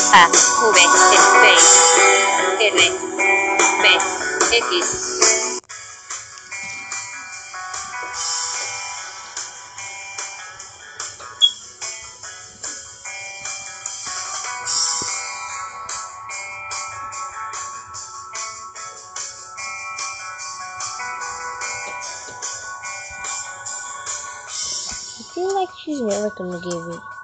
A, V, Space, R, B, X. I feel like she's never gonna give it.